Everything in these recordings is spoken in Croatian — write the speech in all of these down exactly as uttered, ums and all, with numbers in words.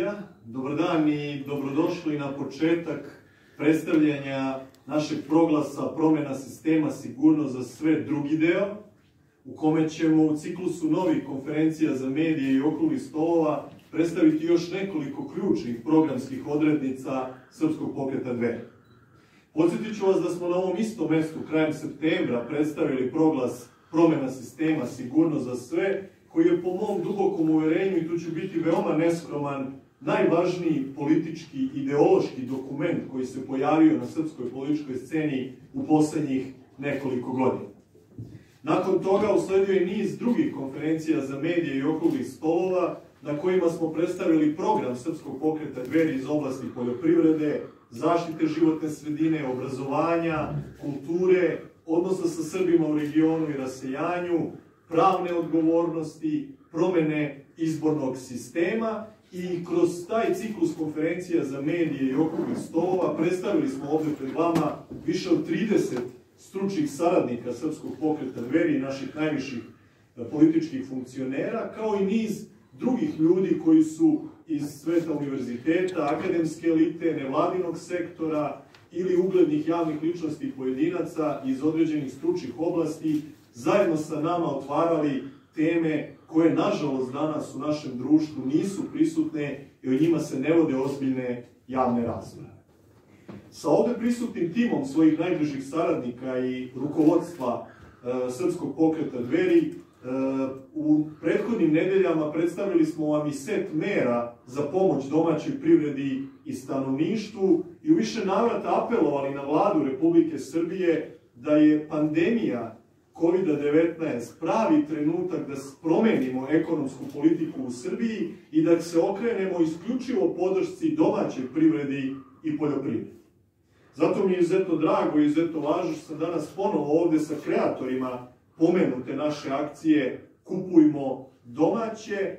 svega, dobar dan i dobrodošli na početak predstavljanja našeg proglasa promjena sistema sigurnost za sve drugi deo, u kome ćemo u ciklusu novih konferencija za medije i okruglih stolova predstaviti još nekoliko ključnih programskih odrednica Srpskog pokreta Dveri. Podsjetit ću vas da smo na ovom istom mestu krajem septembra predstavili proglas promjena sistema sigurnost za sve, koji je po mom dubokom uverenju, i tu ću biti veoma neskroman, najvažniji politički, ideološki dokument koji se pojavio na srpskoj političkoj sceni u poslednjih nekoliko godina. Nakon toga usledio je niz drugih konferencija za medije i okruglih stolova, na kojima smo predstavili program Srpskog pokreta Dveri iz oblasti poljoprivrede, zaštite životne sredine, obrazovanja, kulture, odnosa sa Srbima u regionu i rasejanju, pravne odgovornosti, promene izbornog sistema, i kroz taj ciklus konferencija za medije i okruglih stolova predstavili smo ovde pred vama više od trideset stručnih saradnika Srpskog pokreta Dveri i naših najviših političkih funkcionera, kao i niz drugih ljudi koji su iz sveta univerziteta, akademske elite, nevladinog sektora ili uglednih javnih ličnosti i pojedinaca iz određenih stručnih oblasti, zajedno sa nama otvarali teme koje, nažalost, danas u našem društvu nisu prisutne i o njima se ne vode ozbiljne javne rasprave. Sa ovde prisutnim timom svojih najbližih saradnika i rukovodstva e, Srpskog pokreta Dveri, e, u prethodnim nedeljama predstavili smo vam i set mera za pomoć domaćoj privredi i stanovništvu i u više navrata apelovali na Vladu Republike Srbije da je pandemija kovid devetnaest pravi trenutak da promenimo ekonomsku politiku u Srbiji i da se okrenemo isključivo podršci domaćoj privredi i poljoprivredi. Zato mi je izuzetno drago i izuzetno važno što sam danas ponovo ovde sa kreatorima pomenute naše akcije Kupujmo domaće,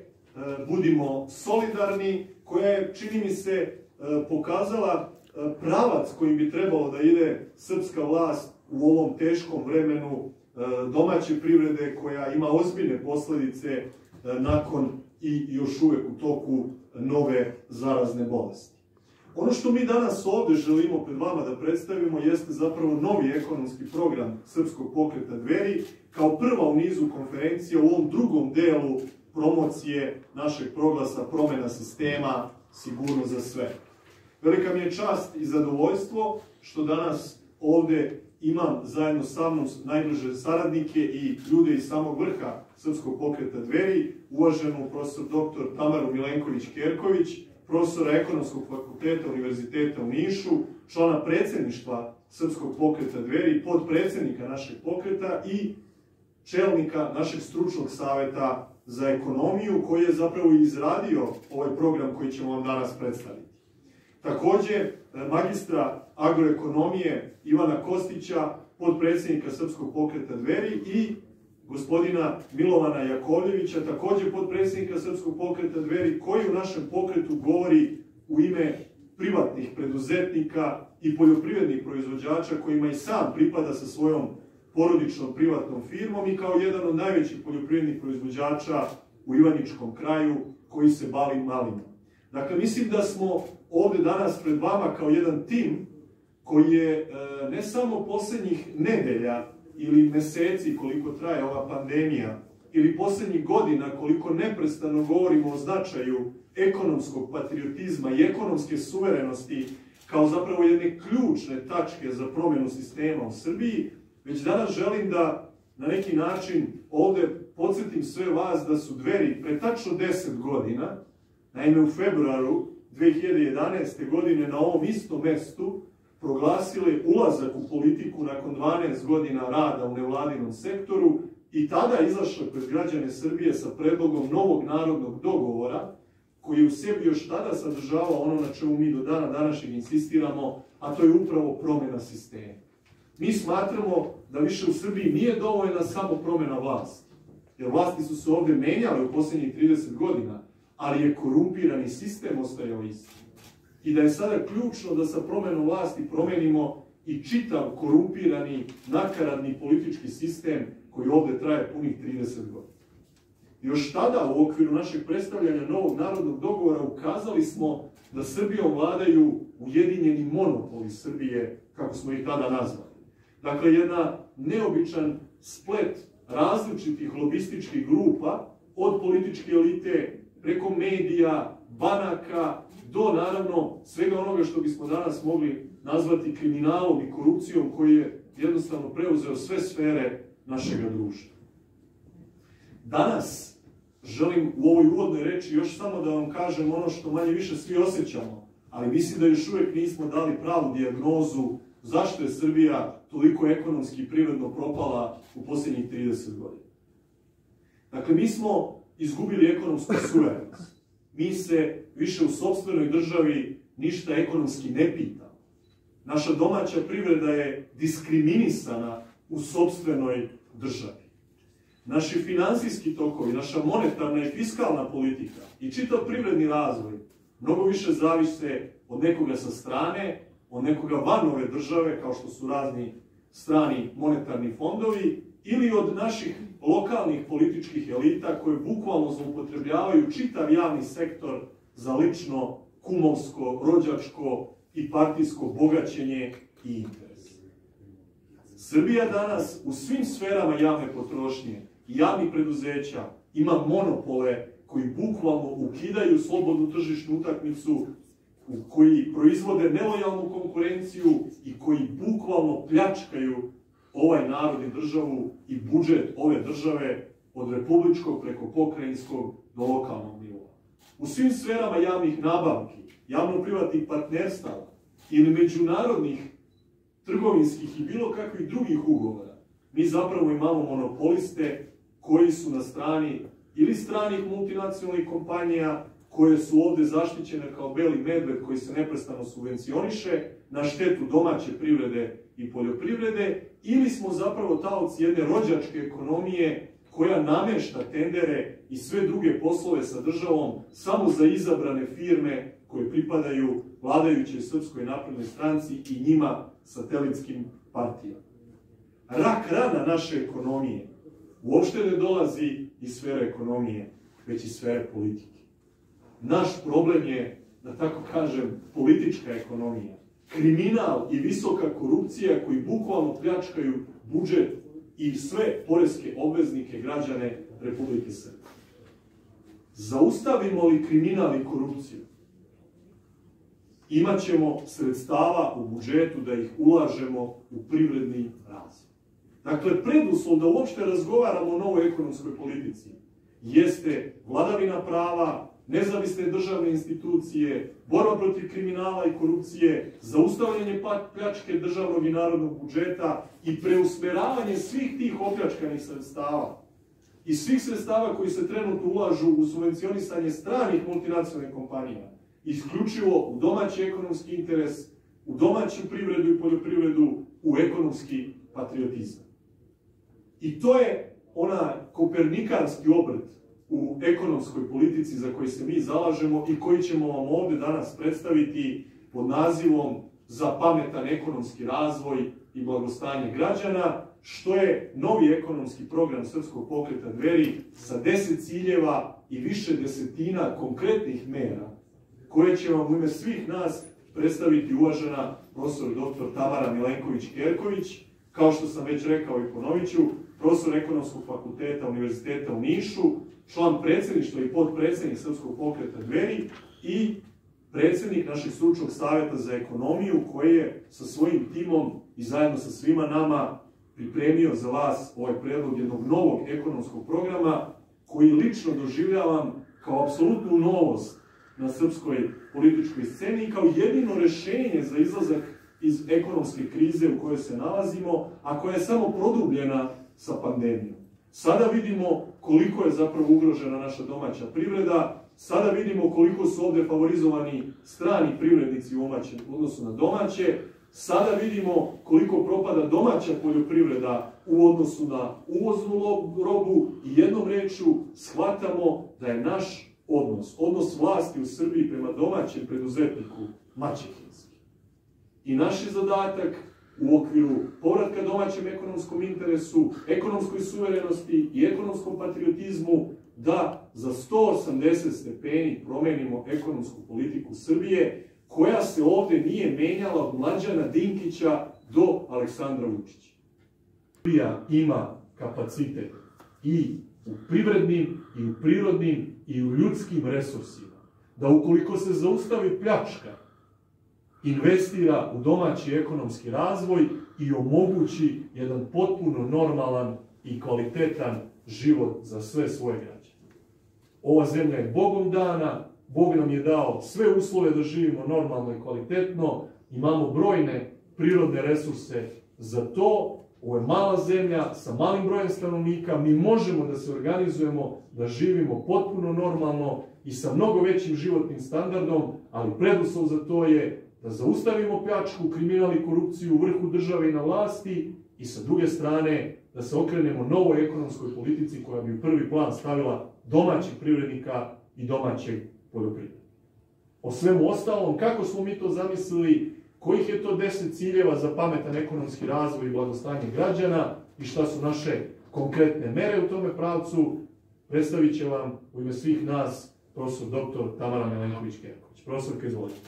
budimo solidarni, koja je, čini mi se, pokazala pravac kojim bi trebalo da ide srpska vlast u ovom teškom vremenu domaće privrede, koja ima ozbiljne posledice nakon i još uvek u toku nove zarazne bolesti. Ono što mi danas ovde želimo pred vama da predstavimo jeste zapravo novi ekonomski program Srpskog pokreta Dveri, kao prva u nizu konferencija u ovom drugom delu promocije našeg proglasa promjena sistema sigurnost za sve. Velika mi je čast i zadovoljstvo što danas ovde imam zajedno sa mnom najbliže saradnike i ljude iz samog vrha Srpskog pokreta Dveri, uvaženu profesor doktor Tamaru Milenković-Kerković, profesora Ekonomskog fakulteta Univerziteta u Nišu, člana predsjedništva Srpskog pokreta Dveri, podpredsjednika našeg pokreta i čelnika našeg stručnog saveta za ekonomiju, koji je zapravo izradio ovaj program koji ćemo vam danas predstaviti. Takođe, magistra agroekonomije Ivana Kostića, podpredsjednika Srpskog pokreta Dveri, i gospodina Milovana Jakovljevića, takođe podpredsjednika Srpskog pokreta Dveri, koji u našem pokretu govori u ime privatnih preduzetnika i poljoprivrednih proizvođača, kojima i sam pripada sa svojom porodičnom privatnom firmom i kao jedan od najvećih poljoprivrednih proizvođača u Ivaničkom kraju, koji se bavi malinom. Dakle, mislim da smo ovde danas pred vama kao jedan tim koji je ne samo poslednjih nedelja ili meseci koliko traje ova pandemija, ili poslednjih godina koliko neprestano govorimo o značaju ekonomskog patriotizma i ekonomske suverenosti kao zapravo jedne ključne tačke za promjenu sistema u Srbiji, već danas želim da na neki način ovde podsjetim sve vas da su Dveri pre tačno deset godina, naime u februaru dve hiljade jedanaeste. godine na ovom istom mestu proglasile ulazak u politiku nakon dvanaest godina rada u nevladinom sektoru i tada izašle pred građane Srbije sa predlogom novog narodnog dogovora, koji je u sebi još tada sadržavao ono na čemu mi do dana današnjeg insistiramo, a to je upravo promjena sistema. Mi smatramo da više u Srbiji nije dovoljna samo promjena vlasti, jer vlasti su se ovde menjale u posljednjih trideset godina, ali je korumpirani sistem ostajao isti. I da je sada ključno da sa promjenom vlasti promenimo i čitav korumpirani, nakaradni politički sistem koji ovde traje punih trideset godina. Još tada u okviru našeg predstavljanja novog narodnog dogovora ukazali smo da Srbijom vladaju ujedinjeni monopoli Srbije, kako smo ih tada nazvali. Dakle, jedna neobičan splet različitih lobističkih grupa, od političke elite, preko medija, banaka, do naravno svega onoga što bismo danas mogli nazvati kriminalom i korupcijom koji je jednostavno preuzeo sve sfere našega društva. Danas želim u ovoj uvodnoj reči još samo da vam kažem ono što manje više svi osjećamo, ali mislim da još uvijek nismo dali pravu dijagnozu zašto je Srbija toliko ekonomski i privredno propala u posljednjih trideset godina. Dakle, mi smo izgubili ekonomsku suverenost. Mi se više u sopstvenoj državi ništa ekonomski ne pitamo. Naša domaća privreda je diskriminisana u sopstvenoj državi. Naši finansijski tokovi, naša monetarna i fiskalna politika i čitav privredni razvoj mnogo više zavise od nekoga sa strane, od nekoga van ove države, kao što su razni strani monetarni fondovi, ili od naših lokalnih političkih elita koje bukvalno zloupotrebljavaju čitav javni sektor za lično, kumovsko, rođačko i partijsko bogaćenje i interes. Srbija danas u svim sferama javne potrošnje i javnih preduzeća ima monopole koji bukvalno ukidaju slobodnu tržišnu utakmicu, koji proizvode nelojalnu konkurenciju i koji bukvalno pljačkaju ovaj narod i državu i budžet ove države od republičkog preko pokrajinskog do lokalnog nivoa. U svim sferama javnih nabavki, javno-privatnih partnerstava ili međunarodnih trgovinskih i bilo kakvih drugih ugovora, mi zapravo imamo monopoliste koji su na strani ili stranih multinacionalnih kompanija koje su ovdje zaštićene kao beli medved koji se neprestano subvencioniše na štetu domaće privrede i poljoprivrede, ili smo zapravo taoci jedne rođačke ekonomije koja namešta tendere i sve druge poslove sa državom samo za izabrane firme koje pripadaju vladajućoj Srpskoj naprednoj stranci i njima satelitskim partijama. Rak rana naše ekonomije uopšte ne dolazi iz sfere ekonomije, već iz sfere politike. Naš problem je, da tako kažem, politička ekonomija, kriminal i visoka korupcija koji bukvalno pljačkaju budžet i sve poreske obveznike građane Republike Srbije. Zaustavimo li kriminal i korupciju, imat ćemo sredstava u budžetu da ih ulažemo u privredni razvoj. Dakle, preduslov da uopšte razgovaramo o novoj ekonomskoj politici jeste vladavina prava, nezavisne državne institucije, borba protiv kriminala i korupcije, zaustavljanje pljačke državnog i narodnog budžeta i preusmeravanje svih tih opljačkanih sredstava i svih sredstava koji se trenutno ulažu u subvencionisanje stranih multinacionalnih kompanija, isključivo u domaći ekonomski interes, u domaću privredu i poljoprivredu, u ekonomski patriotizam. I to je ona kopernikanski obrt u ekonomskoj politici za koji se mi zalažemo i koji ćemo vam ovdje danas predstaviti pod nazivom Za pametan ekonomski razvoj i blagostanje građana, što je novi ekonomski program Srpskog pokreta Dveri sa deset ciljeva i više desetina konkretnih mera koje će vam u ime svih nas predstaviti uvažena profesor doktor Tamara Milenković-Kerković, kao što sam već rekao i ponovit ću, profesor Ekonomskog fakulteta Univerziteta u Nišu, član predsjedništva i podpredsjednik Srpskog pokreta Dveri i predsjednik našeg stručnog savjeta za ekonomiju koji je sa svojim timom i zajedno sa svima nama pripremio za vas ovaj predlog jednog novog ekonomskog programa koji lično doživljavam kao apsolutnu novost na srpskoj političkoj sceni i kao jedino rješenje za izlazak iz ekonomske krize u kojoj se nalazimo, a koja je samo produbljena sa pandemijom. Sada vidimo koliko je zapravo ugrožena naša domaća privreda, sada vidimo koliko su ovdje favorizovani strani privrednici u odnosu na domaće, sada vidimo koliko propada domaća poljoprivreda u odnosu na uvoznu robu i jednom rečju shvatamo da je naš odnos, odnos vlasti u Srbiji prema domaćem preduzetniku maćehinski. I naš je zadatak u okviru povratka domaćem ekonomskom interesu, ekonomskoj suverenosti i ekonomskom patriotizmu da za sto osamdeset stepeni promenimo ekonomsku politiku Srbije, koja se ovdje nije menjala od Mlađana Dinkića do Aleksandra Vučića. Srbija ima kapacitet i u privrednim, i u prirodnim, i u ljudskim resursima, da ukoliko se zaustavi pljačka, investira u domaći ekonomski razvoj i omogući jedan potpuno normalan i kvalitetan život za sve svoje građane. Ova zemlja je Bogom dana, Bog nam je dao sve uslove da živimo normalno i kvalitetno, imamo brojne prirodne resurse za to. Ovo je mala zemlja sa malim brojem stanovnika, mi možemo da se organizujemo, da živimo potpuno normalno i sa mnogo većim životnim standardom, ali preduslov za to je da zaustavimo pljačku, kriminal i korupciju u vrhu države i na vlasti i sa druge strane da se okrenemo novoj ekonomskoj politici koja bi u prvi plan stavila domaćih privrednika i domaćeg poljoprivrednika. O svemu ostalom, kako smo mi to zamislili, kojih je to deset ciljeva za pametan ekonomski razvoj i blagostanje građana i šta su naše konkretne mere u tome pravcu, predstavit će vam u ime svih nas profesor doktor Tamara Milenković-Kerković. Profesorka, izvolite.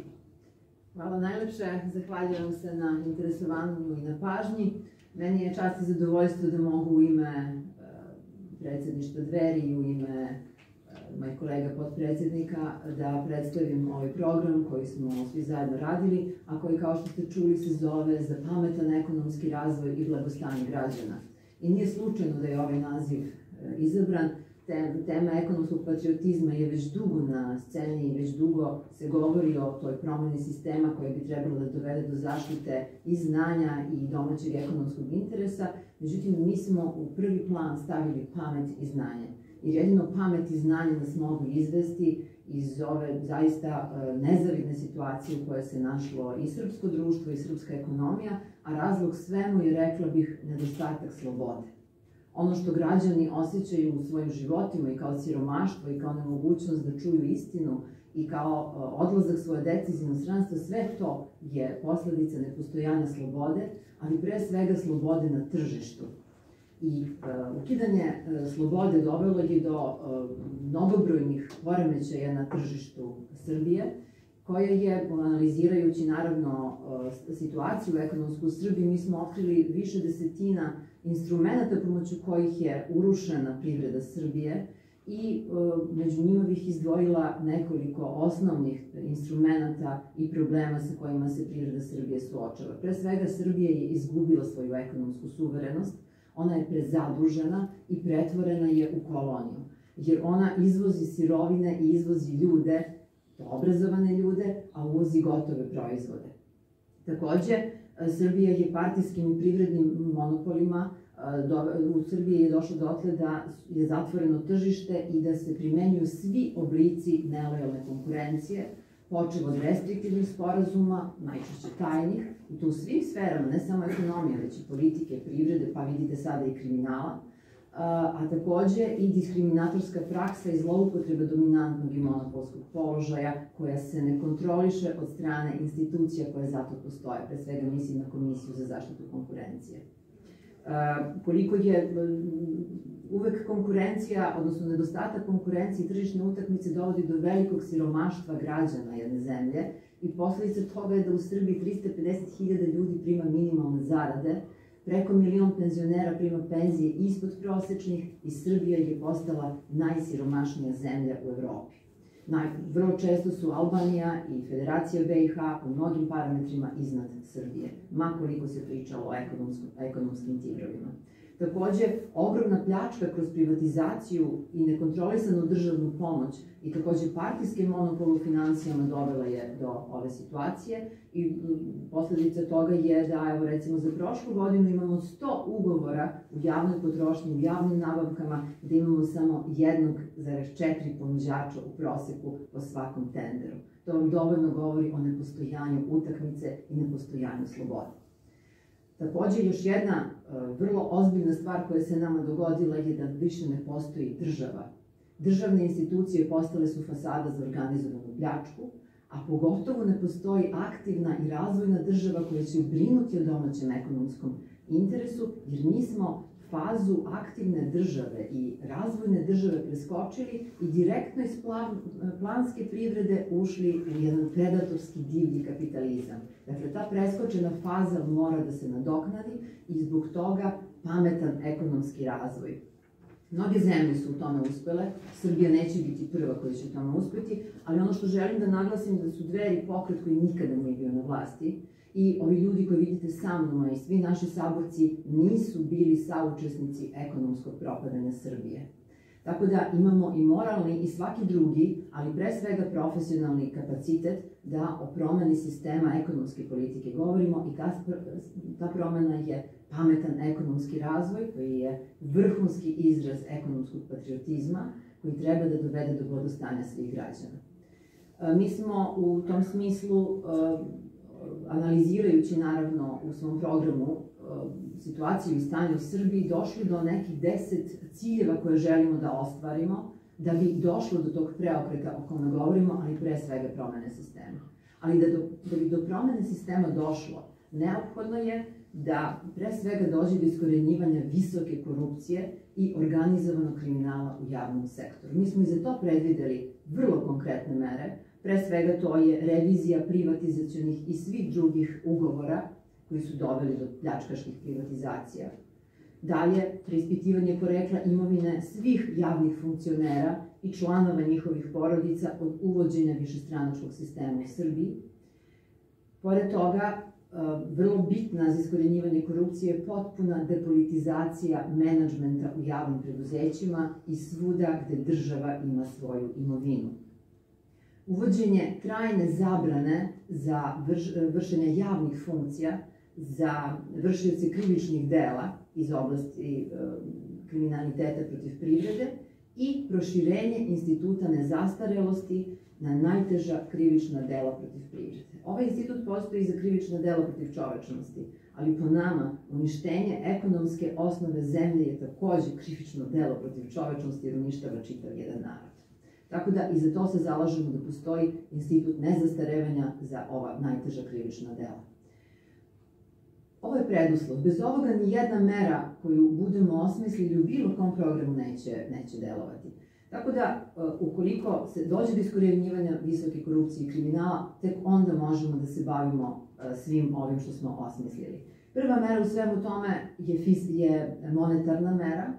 Hvala najlepše, zahvaljujem se na interesovanju i na pažnji. Meni je čast i zadovoljstvo da mogu u ime predsjedništva Dveri i u ime mojih kolega potpredsjednika da predstavim ovaj program koji smo svi zajedno radili, a koji, kao što ste čuli, se zove Za pametan ekonomski razvoj i blagostanje građana. I nije slučajno da je ovaj naziv izabran. Tema ekonomskog patriotizma je već dugo na sceni i već dugo se govori o toj promeni sistema koja bi trebala da dovede do zaštite i znanja i domaćeg ekonomskog interesa. Međutim, mi smo u prvi plan stavili pamet i znanje. Jer jedino pamet i znanje nas mogu izvesti iz ove zaista nezavidne situacije u kojoj se našlo i srpsko društvo i srpska ekonomija, a razlog svemu je, rekla bih, nedostatak slobode. Ono što građani osjećaju u svojim životima i kao siromaštvo i kao nemogućnost da čuju istinu i kao odlazak svoje dece iz inostranstva, sve to je posledica nepostojanja slobode, ali pre svega slobode na tržištu. I ukidanje slobode dovelo je do mnogobrojnih poremećaja na tržištu Srbije, koja je, analizirajući naravno situaciju ekonomsku u Srbiji, mi smo otkrili više desetina instrumenta pomoću kojih je urušena privreda Srbije i među njima bih izdvojila nekoliko osnovnih instrumenta i problema sa kojima se privreda Srbije suočava. Pre svega, Srbija je izgubila svoju ekonomsku suverenost, ona je prezadužena i pretvorena je u koloniju, jer ona izvozi sirovine i izvozi ljude, obrazovane ljude, a uvozi gotove proizvode. Takođe, Srbija je partijskim i privrednim monopolima, u Srbiji je došlo dotle da je zatvoreno tržište i da se primenjuju svi oblici nelojalne konkurencije, počev od restriktivnih sporazuma, najčešće tajnih, i to u svim sferama, ne samo ekonomije, već i politike, privrede, pa vidite sada i kriminala, a takođe i diskriminatorska praksa i zloupotreba dominantnog i monopolskog položaja koja se ne kontroliše od strane institucija koje zato postoje, pre svega mislim na Komisiju za zaštitu konkurencije. Koliko je uvek konkurencija, odnosno nedostatak konkurencije i tržišne utakmice dovodi do velikog siromaštva građana jedne zemlje i posledica toga je da u Srbiji trista pedeset hiljada ljudi prima minimalne zarade, preko milion penzionera prima penzije ispod prosečnih i Srbija je postala najsiromašnija zemlja u Evropi. Vrlo često su Albanija i Federacija B i H u mnogim parametrima iznad Srbije, ma koliko se pričalo o ekonomskim tigrovima. Takođe, ogromna pljačka kroz privatizaciju i nekontrolisanu državnu pomoć i takođe partijske monopole u financijama dovela je do ove situacije i posledica toga je da, evo recimo, za prošlu godinu imamo sto ugovora u javnoj potrošnji, u javnim nabavkama, gde imamo samo jedan zarez četiri ponuđača u proseku po svakom tenderu. To vam dovoljno govori o nepostojanju utakmice i nepostojanju slobode. Takođe, još jedna vrlo ozbiljna stvar koja se nama dogodila je da više ne postoji država. Državne institucije postale su fasada za organizovanu pljačku, a pogotovo ne postoji aktivna i razvojna država koja će brinuti o domaćem ekonomskom interesu, jer mi smo fazu aktivne države i razvojne države preskočili i direktno iz plan, planske privrede ušli u jedan predatorski divlji kapitalizam. Dakle, ta preskočena faza mora da se nadoknadi i zbog toga pametan ekonomski razvoj. Mnoge zemlje su u tome uspele, Srbija neće biti prva koja će u tome uspeti, ali ono što želim da naglasim da su Dveri pokret koji nikada nije bio na vlasti i ovi ljudi koji vidite sa mnom i svi naši saborci nisu bili saučesnici ekonomskog propadanja Srbije. Tako da imamo i moralni i svaki drugi, ali pre svega profesionalni kapacitet da o promeni sistema ekonomske politike govorimo i ta, ta promena je pametan ekonomski razvoj koji je vrhunski izraz ekonomskog patriotizma koji treba da dovede do blagostanja svih građana. Mi smo u tom smislu, analizirajući naravno u svom programu situaciju i stanje u Srbiji, došli do nekih deset ciljeva koje želimo da ostvarimo, da bi došlo do tog preokreta o kome govorimo, ali pre svega promene sistema. Ali da, do, da bi do promene sistema došlo, neophodno je da pre svega dođe do iskorenjivanja visoke korupcije i organizovanog kriminala u javnom sektoru. Mi smo i za to predvideli vrlo konkretne mere. Pre svega to je revizija privatizacionih i svih drugih ugovora koji su doveli do pljačkaških privatizacija. Dalje, preispitivanje porekla imovine svih javnih funkcionera i članova njihovih porodica od uvođenja višestranačkog sistema u Srbiji. Pored toga, vrlo bitna za iskorenjivanje korupcije je potpuna depolitizacija menadžmenta u javnim preduzećima i svuda gde država ima svoju imovinu. Uvođenje trajne zabrane za vršenje javnih funkcija za vršioce krivičnih dela iz oblasti kriminaliteta protiv privrede i proširenje instituta nezastarelosti na najteža krivična dela protiv privrede. Ovaj institut postoji za krivična dela protiv čovečnosti, ali po nama uništenje ekonomske osnove zemlje je takođe krivično delo protiv čovečnosti jer uništava čitav jedan narod. Tako da i za to se zalažemo da postoji institut nezastarevanja za ova najteža krivična dela. Ovo je preduslov. Bez ovoga ni jedna mera koju budemo osmislili u bilo kom programu neće, neće delovati. Tako da, ukoliko se dođe do iskorenjivanja visoke korupcije i kriminala, tek onda možemo da se bavimo svim ovim što smo osmislili. Prva mera u svemu tome je, je monetarna mera,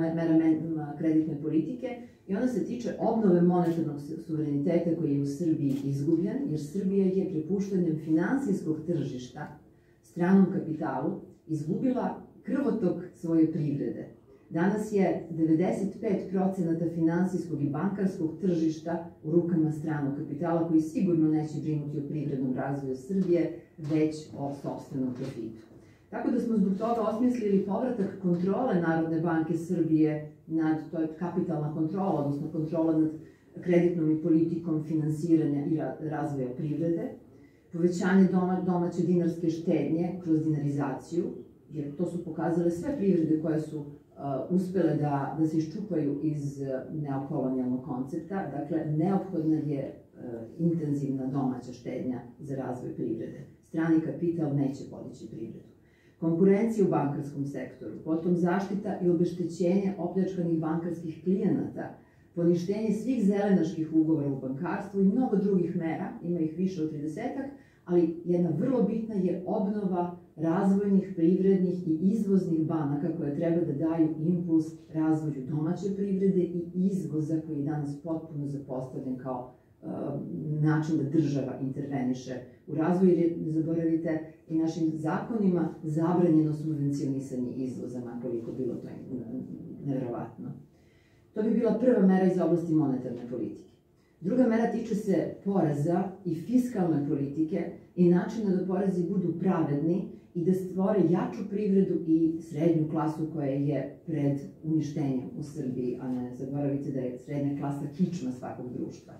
mera kreditne politike, i ona se tiče obnove monetarnog suvereniteta koji je u Srbiji izgubljen, jer Srbija je prepuštanjem finansijskog tržišta stranom kapitalu izgubila krvotok svoje privrede. Danas je devedeset pet procenata finansijskog i bankarskog tržišta u rukama stranog kapitala koji sigurno neće brinuti o privrednom razvoju Srbije, već o sopstvenom profitu. Tako da smo zbog toga osmislili povratak kontrole Narodne banke Srbije nad, to je kapitalna kontrola, odnosno kontrola nad kreditnom i politikom finansiranja i razvoja privrede, povećanje domaće dinarske štednje kroz dinarizaciju, jer to su pokazale sve privrede koje su uspele da, da se iščupaju iz neokolonijalnog koncepta. Dakle, neophodna je intenzivna domaća štednja za razvoj privrede. Strani kapital neće podići privredu. Konkurencija u bankarskom sektoru, potom zaštita i obeštećenje opljačkanih bankarskih klijenata, poništenje svih zelenaških ugovora u bankarstvu i mnogo drugih mera, ima ih više od tridesetak, ali jedna vrlo bitna je obnova razvojnih, privrednih i izvoznih banaka koje treba da daju impuls razvoju domaće privrede i izvoza koji je danas potpuno zapostavljen kao uh, način da država interveniše u razvoju. Ne zaboravite, i našim zakonima zabranjeno subvencionisanje izvoza, nakoliko bilo to nevjerovatno. To bi bila prva mera iz oblasti monetarne politike. Druga mera tiče se poreza i fiskalne politike i načina da porezi budu pravedni i da stvore jaču privredu i srednju klasu koja je pred uništenjem u Srbiji, a ne zaboravite da je srednja klasa kičma svakog društva.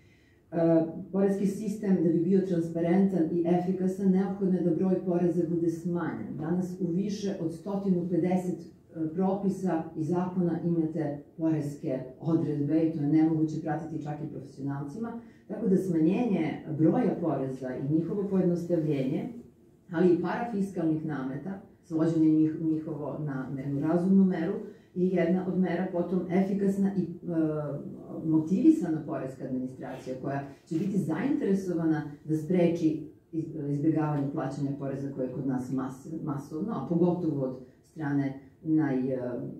E, poreski sistem, da bi bio transparentan i efikasan, neophodno je da broj poreza bude smanjen. Danas u više od sto pedeset propisa i zakona imate poreske odredbe i to je nemoguće pratiti čak i profesionalcima, tako da smanjenje broja poreza i njihovo pojednostavljenje, ali i parafiskalnih nameta, svođenje njih, njihovo na jednu razumnu meru je jedna od mera, potom efikasna i e, motivisana poreska administracija koja će biti zainteresovana da spreči izbjegavanje plaćanja poreza koje je kod nas mas, masovno, a pogotovo od strane naj,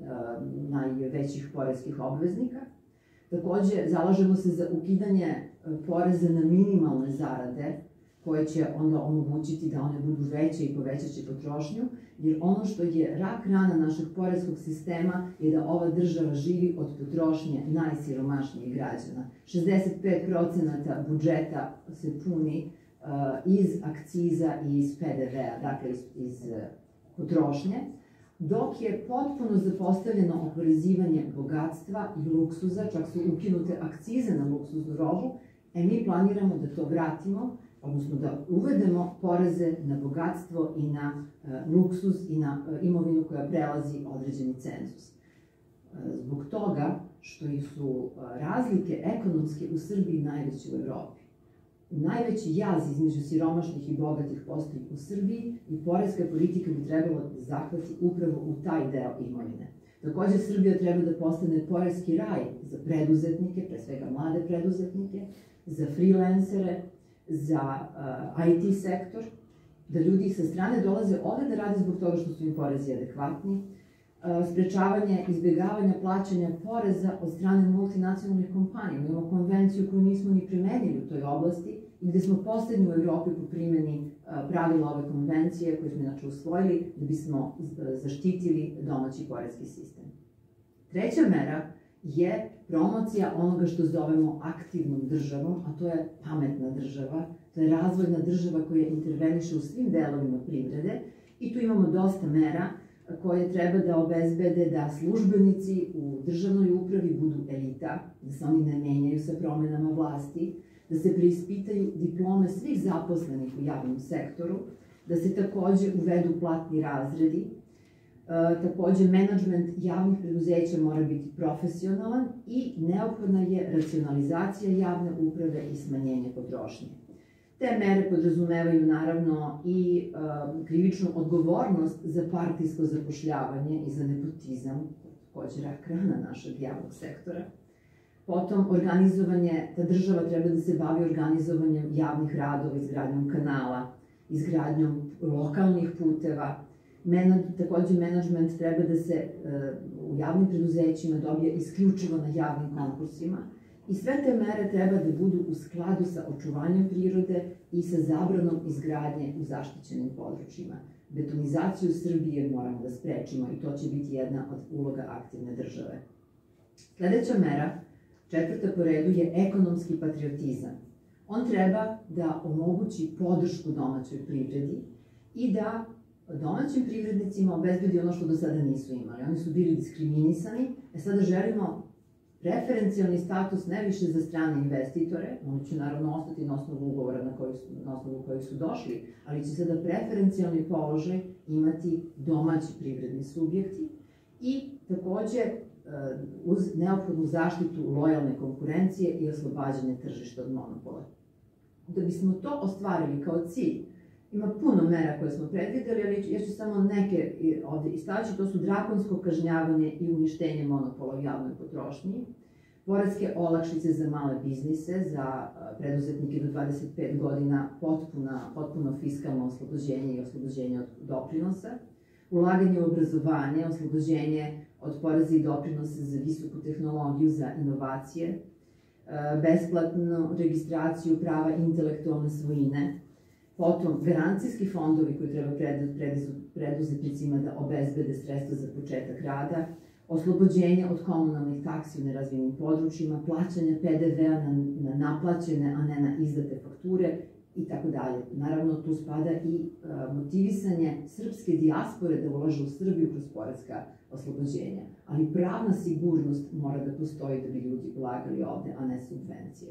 najvećih poreskih obveznika. Takođe, zalažemo se za ukidanje poreza na minimalne zarade, koje će onda omogućiti da one budu veće i povećat će potrošnju, jer ono što je rak rana našeg poreskog sistema je da ova država živi od potrošnje najsiromašnijih građana. šezdeset pet procenata budžeta se puni uh, iz akciza i iz P D V-a, dakle iz, iz uh, potrošnje, dok je potpuno zapostavljeno oporezivanje bogatstva i luksuza, čak su ukinute akcize na luksuznu robu, e mi planiramo da to vratimo, odnosno da uvedemo poreze na bogatstvo i na uh, luksuz i na uh, imovinu koja prelazi određeni cenzus. Uh, zbog toga što su uh, razlike ekonomske u Srbiji najveće u Evropi. Najveći jaz između siromašnih i bogatih postoji u Srbiji i poreska politika bi trebalo da zahvati upravo u taj deo imovine. Takođe, Srbija treba da postane poreski raj za preduzetnike, pre svega mlade preduzetnike, za freelancere, za uh, I T sektor, da ljudi sa strane dolaze ovde da rade zbog toga što su im porezi adekvatni, uh, sprečavanje izbjegavanja plaćanja poreza od strane multinacionalnih kompanija. Imamo konvenciju koju nismo ni primenili u toj oblasti i gde smo poslednji u Evropi po primjeni uh, pravila ove konvencije koje smo inače usvojili da bismo zaštitili domaći poreski sistem. Treća mera je promocija onoga što zovemo aktivnom državom, a to je pametna država, to je razvojna država koja interveniše u svim delovima privrede i tu imamo dosta mera koje treba da obezbede da službenici u državnoj upravi budu elita, da se oni ne menjaju sa promenama vlasti, da se preispitaju diplome svih zaposlenih u javnom sektoru, da se takođe uvedu platni razredi. E, takođe, menadžment javnih preduzeća mora biti profesionalan i neophodna je racionalizacija javne uprave i smanjenje potrošnje. Te mere podrazumevaju naravno i e, krivičnu odgovornost za partijsko zapošljavanje i za nepotizam, takođe rak rana našeg javnog sektora. Potom, organizovanje, ta država treba da se bavi organizovanjem javnih radova, izgradnjom kanala, izgradnjom lokalnih puteva. Menad, takođe, menadžment treba da se uh, u javnim preduzećima dobije isključivo na javnim konkursima i sve te mere treba da budu u skladu sa očuvanjem prirode i sa zabranom izgradnje u zaštićenim područjima. Betonizaciju Srbije moramo da sprečimo i to će biti jedna od uloga aktivne države. Sledeća mera, četvrta po redu, je ekonomski patriotizam. On treba da omogući podršku domaćoj privredi i da domaćim privrednicima obezbedi ono što do sada nisu imali. Oni su bili diskriminisani, e sada želimo preferencijalni status ne više za strane investitore, oni će naravno ostati na osnovu ugovora na, koji su, na osnovu kojih su došli, ali će sada preferencijalni položaj imati domaći privredni subjekti i takođe uz neophodnu zaštitu lojalne konkurencije i oslobađanje tržišta od monopola. Da bismo to ostvarili kao cilj, ima puno mera koje smo predvideli, ali ja ću samo neke ovde istaći, to su drakonsko kažnjavanje i uništenje monopola u javnoj potrošnji, poreske olakšice za male biznise, za preduzetnike do dvadeset pet godina, potpuna, potpuno fiskalno oslobođenje i oslobođenje od doprinosa, ulaganje u obrazovanje, oslobođenje od poreza i doprinosa za visoku tehnologiju, za inovacije, besplatnu registraciju prava intelektualne svojine, potom garancijski fondovi koji treba preduzetnicima da obezbede sredstva za početak rada, oslobođenje od komunalnih taksi u nerazvijenim područjima, plaćanje P D V-a na, na naplaćene, a ne na izdate fakture i tako dalje. Naravno, tu spada i a, motivisanje srpske dijaspore da ulaže u Srbiju kroz poreska oslobođenja. Ali pravna sigurnost mora da postoji da bi ljudi ulagali ovde, a ne subvencije.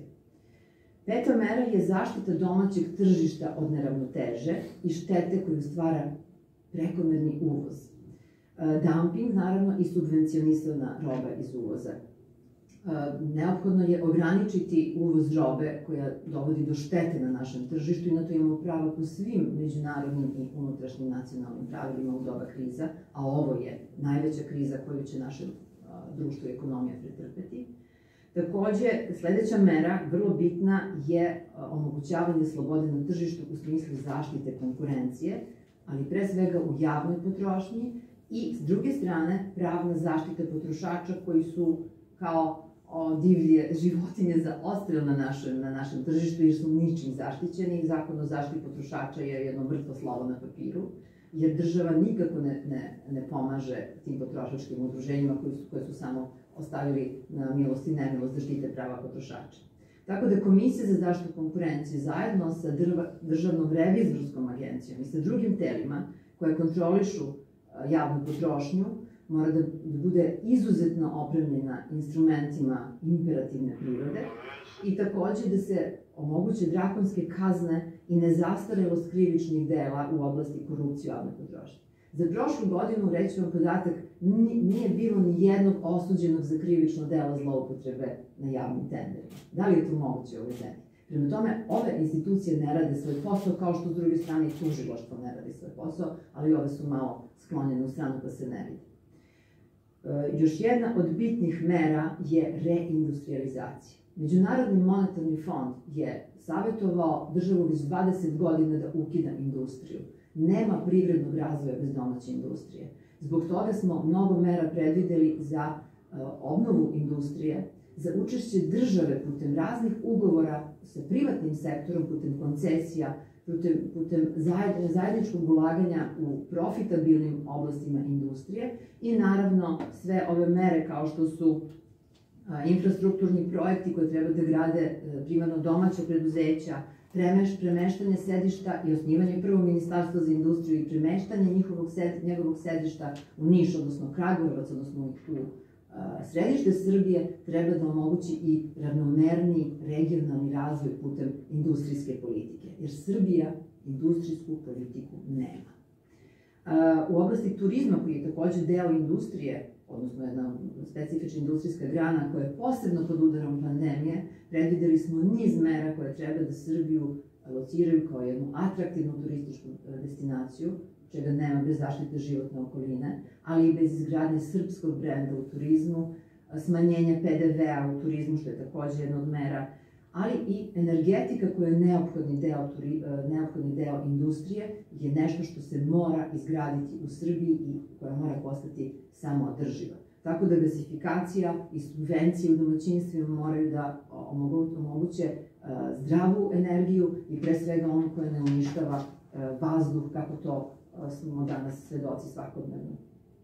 Peta mera je zaštita domaćeg tržišta od neravnoteže i štete koju stvara prekomerni uvoz. Dumping, naravno, i subvencionisana roba iz uvoza. neophodno je ograničiti uvoz robe koja dovodi do štete na našem tržištu i na to imamo pravo po svim međunarodnim i unutrašnjim nacionalnim pravilima u doba kriza, a ovo je najveća kriza koju će naše društvo i ekonomija pretrpeti. Takođe, sledeća mera, vrlo bitna, je omogućavanje slobode na tržištu u smislu zaštite konkurencije, ali pre svega u javnoj potrošnji i, s druge strane, pravna zaštita potrošača koji su kao divlje životinje za odstrel na našem, na našem tržištu jer su ničim zaštićeni. Zakon o zaštiti potrošača je jedno mrtvo slovo na papiru, jer država nikako ne, ne, ne pomaže tim potrošačkim udruženjima koji su, koje su samo ostavili na milost i nemilost da štite prava potrošača. Tako da Komisija za zaštitu konkurencije zajedno sa Državnom revizorskom agencijom i sa drugim telima koje kontrolišu javnu potrošnju mora da bude izuzetno opremljena instrumentima imperativne prirode i takođe da se omoguće drakonske kazne i nezastarelost krivičnih dela u oblasti korupcije u javnoj potrošnji. Za prošlu godinu, reći vam podatak, nije bilo ni jednog osuđenog za krivično delo zloupotrebe na javnim tenderima. Da li je to moguće u ovoj zemlji? Prema tome, ove institucije ne rade svoj posao, kao što s druge strane i tužilaštvo ne radi svoj posao, ali ove su malo sklonjene u stranu pa se ne vidi. Još jedna od bitnih mera je reindustrializacija. Međunarodni monetarni fond je savjetovao državu već dvadeset godina da ukida industriju. Nema privrednog razvoja bez domaće industrije. Zbog toga smo mnogo mera predvideli za obnovu industrije, za učešće države putem raznih ugovora sa privatnim sektorom, putem koncesija, putem, putem zajedničkog ulaganja u profitabilnim oblastima industrije i naravno sve ove mere kao što su infrastrukturni projekti koje treba da grade primarno domaća preduzeća, premeštanje sedišta i osnivanje prvo ministarstva za industriju i premeštanje njihovog njegovog sedišta u Niš, odnosno Kragujevac, odnosno u središte Srbije, treba da omogući i ravnomerni regionalni razvoj putem industrijske politike, jer Srbija industrijsku politiku nema. U oblasti turizma, koji je takođe deo industrije, odnosno jedna specifična industrijska grana koja je posebno pod udarom pandemije, predvideli smo niz mera koje treba da Srbiju lociraju kao jednu atraktivnu turističku destinaciju, čega nema bez zaštite životne okoline, ali i bez izgradnje srpskog brenda u turizmu, smanjenja P D V-a u turizmu, što je takođe jedna od mera, ali i energetika koja je neophodni deo, neophodni deo industrije je nešto što se mora izgraditi u Srbiji i koja mora postati samoodrživa. Tako da gasifikacija i subvencije u domaćinstvima moraju da omoguće zdravu energiju i pre svega onu koja ne uništava vazduh, kako to smo danas svedoci svakodnevno.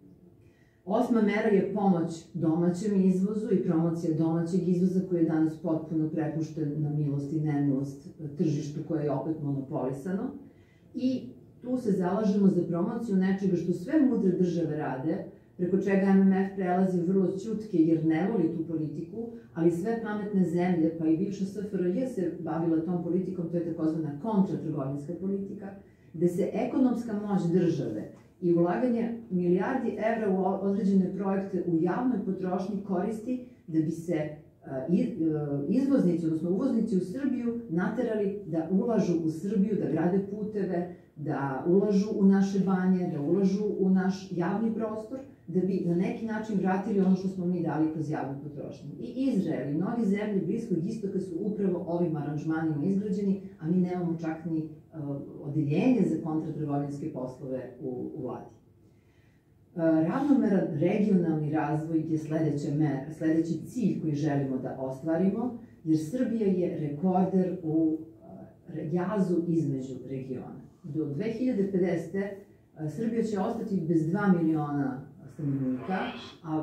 Osma mera je pomoć domaćem izvozu i promocija domaćeg izvoza koji je danas potpuno prepušten na milost i nemilost tržištu koje je opet monopolisano. I tu se zalažemo za promociju nečega što sve mudre države rade, preko čega M M F prelazi vrlo ćutke jer ne voli tu politiku, ali sve pametne zemlje, pa i bivša S F R J se bavila tom politikom, to je takozvana kontratrgovinska politika, gde se ekonomska moć države i ulaganje milijardi evra u određene projekte u javnoj potrošnji koristi da bi se izvoznici, odnosno uvoznici u Srbiju naterali da ulažu u Srbiju, da grade puteve, da ulažu u naše banje, da ulažu u naš javni prostor, da bi na neki način vratili ono što smo mi dali kroz javnu potrošnju. I Izrael i mnogi zemlje Bliskog istoka su upravo ovim aranžmanima izgrađeni, a mi nemamo čak ni odeljenje za kontratrgovinske poslove u vladi. Ravnomeran regionalni razvoj je sledeći cilj koji želimo da ostvarimo, jer Srbija je rekorder u jazu između regiona. Do dve hiljade pedesete. Srbija će ostati bez dva miliona stanovnika, a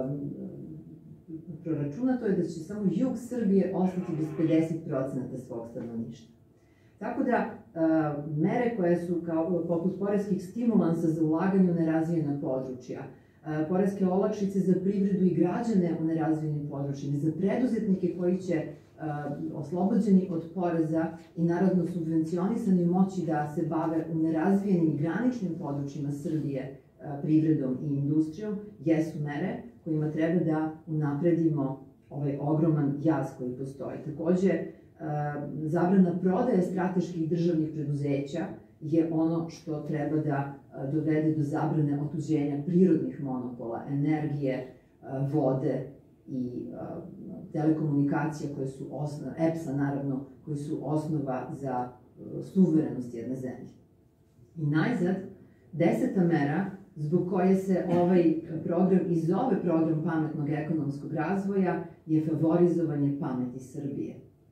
proračunato je da će samo jug Srbije ostati bez pedeset procenata svog stanovništva. Tako da, mere koje su poput poreskih stimulansa za ulaganje u nerazvijena područja, poreske olakšice za privredu i građane u nerazvijenim područjima, za preduzetnike koji će oslobođeni od poreza i narodno subvencionisani moći da se bave u nerazvijenim i graničnim područjima Srbije privredom i industrijom, jesu mere kojima treba da unapredimo ovaj ogroman jaz koji postoji. Takođe, zabrana prodaje strateških državnih preduzeća je ono što treba da dovede do zabrane otuđenja prirodnih monopola, energije, vode i telekomunikacija koje su osnova, E P S-a naravno, koji su osnova za suverenost jedne zemlje. I najzad, deseta mera zbog koje se ovaj program i zove program pametnog ekonomskog razvoja je favorizovanje pameti Srbije.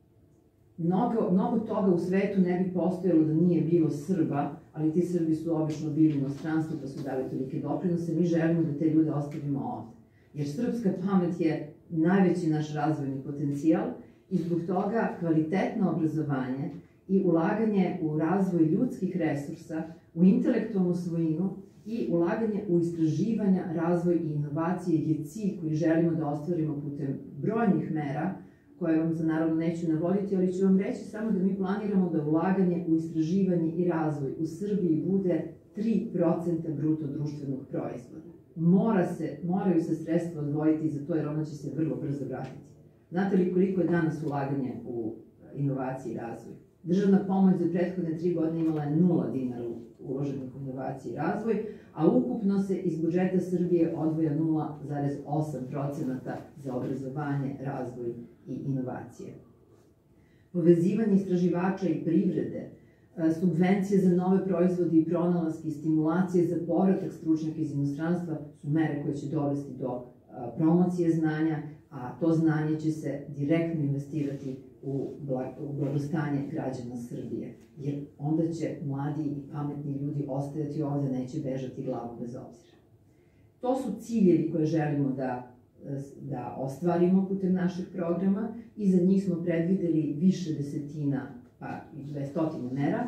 Mnogo, mnogo toga u svetu ne bi postojalo da nije bilo Srba, ali ti Srbi su obično bili u inostranstvu pa su dali tolike doprinose. Mi želimo da te ljude ostavimo ovde. Jer srpska pamet je najveći naš razvojni potencijal i zbog toga kvalitetno obrazovanje i ulaganje u razvoj ljudskih resursa, u intelektualnu svojinu i ulaganje u istraživanja, razvoj i inovacije je cilj koji želimo da ostvarimo putem brojnih mera, koje vam za naravno neću navoditi, ali ću vam reći samo da mi planiramo da ulaganje u istraživanje i razvoj u Srbiji bude tri procenta bruto društvenog proizvoda. Mora se, moraju se sredstva odvojiti za to jer ono će se vrlo brzo vratiti. Znate li koliko je danas ulaganje u inovaciji i razvoj? Državna pomoć za prethodne tri godine imala je nula dinara uloženih u inovaciji i razvoj, a ukupno se iz budžeta Srbije odvoja nula zarez osam procenata za obrazovanje, razvoj i inovacije. Povezivanje istraživača i privrede, subvencije za nove proizvode i pronalaske i stimulacije za povratak stručnjaka iz inostranstva su mere koje će dovesti do promocije znanja, a to znanje će se direktno investirati u blagostanje građana Srbije, jer onda će mladi i pametni ljudi ostajati ovde, neće bežati glavom bez obzira. To su ciljevi koje želimo da da ostvarimo putem našeg programa i za njih smo predvideli više desetina, pa i dvestotine mera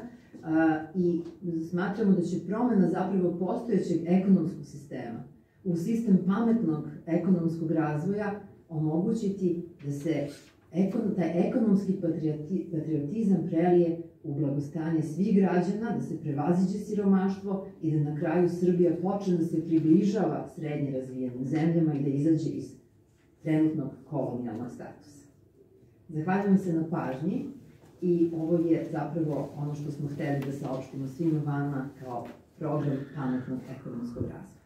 i smatramo da će promena zapravo postojećeg ekonomskog sistema u sistem pametnog ekonomskog razvoja omogućiti da se taj ekonomski patriotizam prelije u blagostanje svih građana, da se prevaziđe siromaštvo i da na kraju Srbija počne da se približava srednje razvijenim zemljama i da izađe iz trenutnog kolonijalnog statusa. Zahvaljujem se na pažnji i ovo je zapravo ono što smo hteli da saopštimo svima vama kao program pametnog ekonomskog razvoja.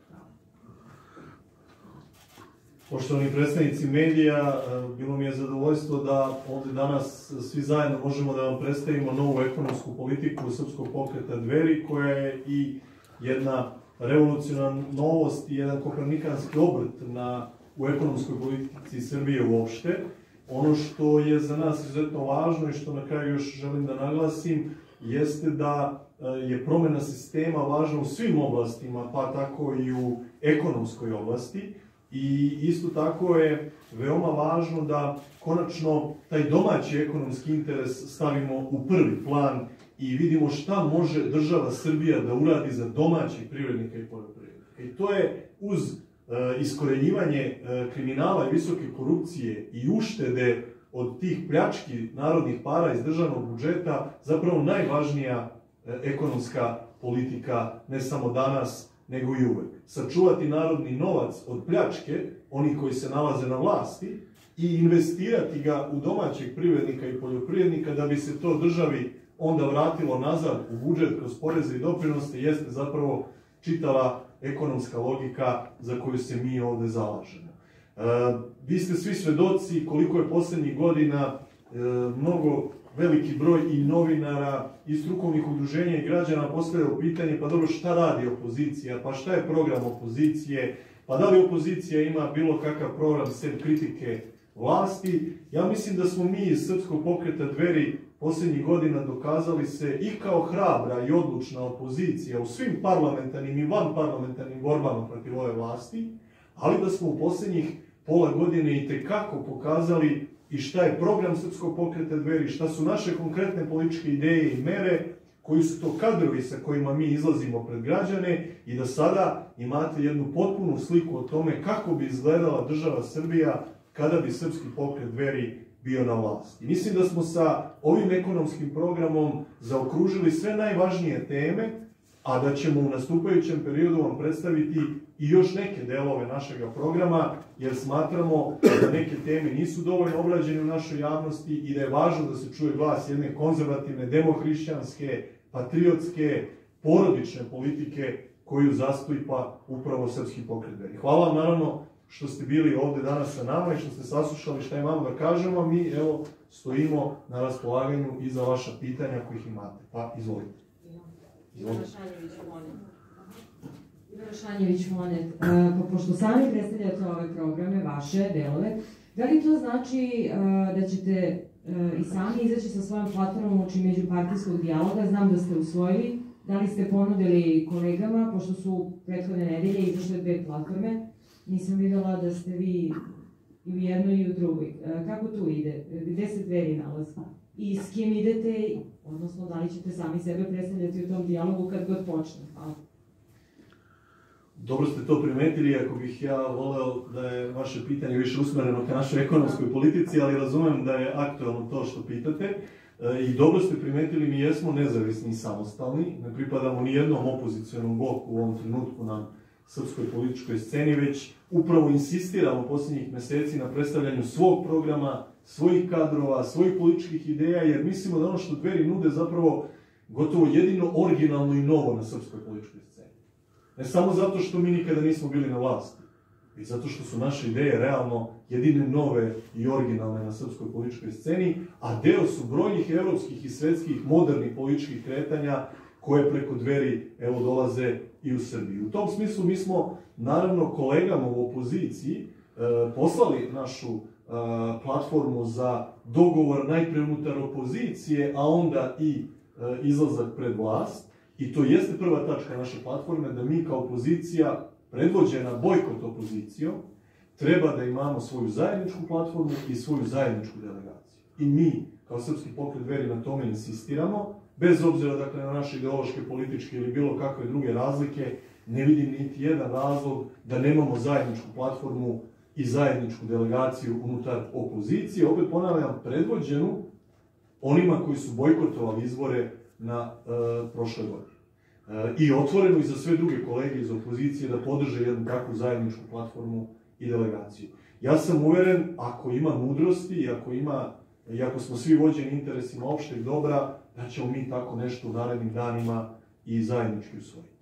Poštovani predstavnici medija, bilo mi je zadovoljstvo da ovde danas svi zajedno možemo da vam predstavimo novu ekonomsku politiku Srpskog pokreta Dveri, koja je i jedna revolucionarna novost i jedan kopernikanski obrt na, u ekonomskoj politici Srbije uopšte. Ono što je za nas izuzetno važno i što na kraju još želim da naglasim, jeste da je promena sistema važna u svim oblastima, pa tako i u ekonomskoj oblasti. I isto tako je veoma važno da konačno taj domaći ekonomski interes stavimo u prvi plan i vidimo šta može država Srbija da uradi za domaćih privrednika i poljoprivrednika. I to je uz iskorenjivanje kriminala i visoke korupcije i uštede od tih pljački narodnih para iz državnog budžeta zapravo najvažnija ekonomska politika ne samo danas, nego i uvek. Sačuvati narodni novac od pljačke, onih koji se nalaze na vlasti, i investirati ga u domaćeg privrednika i poljoprivrednika da bi se to državi onda vratilo nazad u budžet kroz poreze i doprinose, jeste zapravo čitava ekonomska logika za koju se mi ovde zalažemo. Vi ste svi svedoci koliko je poslednjih godina mnogo veliki broj i novinara i strukovnih udruženja i građana postavljaju pitanje, pa dobro, šta radi opozicija, pa šta je program opozicije, pa da li opozicija ima bilo kakav program sem kritike vlasti. Ja mislim da smo mi iz Srpskog pokreta Dveri poslednjih godina dokazali se i kao hrabra i odlučna opozicija u svim parlamentarnim i vanparlamentarnim borbama protiv ove vlasti, ali da smo u poslednjih pola godine i tekako pokazali i šta je program Srpskog pokreta Dveri, šta su naše konkretne političke ideje i mere, koji su to kadrovi sa kojima mi izlazimo pred građane i da sada imate jednu potpunu sliku o tome kako bi izgledala država Srbija kada bi Srpski pokret Dveri bio na vlasti. Mislim da smo sa ovim ekonomskim programom zaokružili sve najvažnije teme a da ćemo u nastupajućem periodu vam predstaviti i još neke delove našeg programa, jer smatramo da neke teme nisu dovoljno obrađene u našoj javnosti i da je važno da se čuje glas jedne konzervativne, demohrišćanske, patriotske, porodične politike koju zastupa upravo Srpski pokret Dveri. Hvala vam naravno što ste bili ovde danas sa nama i što ste saslušali šta imamo da kažemo, a mi evo stojimo na raspolaganju i za vaša pitanja ako ih imate. Pa izvolite. Ivana Šanjević-Monet, pa pošto sami predstavljate ove programe, vaše delove, da li to znači da ćete i sami izaći sa svojom platformom uči međupartijskog dijaloga? Znam da ste usvojili, da li ste ponudili kolegama, pošto su prethodne nedelje izašle dve platforme, nisam videla da ste vi i u jednoj i u drugoj. Kako tu ide? Gde se Dveri nalazi? I s kim idete, odnosno da li ćete sami sebe predstavljati u tom dijalogu kad god počne? Hvala. Dobro ste to primetili, ako bih ja voleo da je vaše pitanje više usmereno ka našoj ekonomskoj politici, ali razumem da je aktualno to što pitate. I dobro ste primetili, mi jesmo nezavisni i samostalni, ne pripadamo ni jednom opozicionom bloku u ovom trenutku na srpskoj političkoj sceni, već upravo insistiramo posljednjih meseci na predstavljanju svog programa, svojih kadrova, svojih političkih ideja, jer mislimo da ono što Dveri nude zapravo gotovo jedino originalno i novo na srpskoj političkoj sceni. Ne samo zato što mi nikada nismo bili na vlasti, već zato što su naše ideje realno jedine nove i originalne na srpskoj političkoj sceni, a deo su brojnih evropskih i svetskih modernih političkih kretanja koje preko Dveri evo dolaze i u Srbiji. U tom smislu mi smo naravno kolegama u opoziciji e, poslali našu e, platformu za dogovor najpre unutar opozicije, a onda i e, izlazak pred vlast. I to jeste prva tačka naše platforme, da mi kao opozicija, predvođena bojkot opozicijom, treba da imamo svoju zajedničku platformu i svoju zajedničku delegaciju. I mi, kao Srpski pokret Dveri, na tome insistiramo, bez obzira dakle, na naše ideološke, političke ili bilo kakve druge razlike, ne vidim niti jedan razlog da nemamo zajedničku platformu i zajedničku delegaciju unutar opozicije. Opet ponavljam, predvođenu onima koji su bojkotovali izbore na e, prošle godine. E, I otvoreno i za sve druge kolege iz opozicije da podrže jednu takvu zajedničku platformu i delegaciju. Ja sam uveren, ako ima mudrosti i ako ima, i ako smo svi vođeni interesima opšteg dobra, da ćemo mi tako nešto u narednim danima i zajednički usvojiti.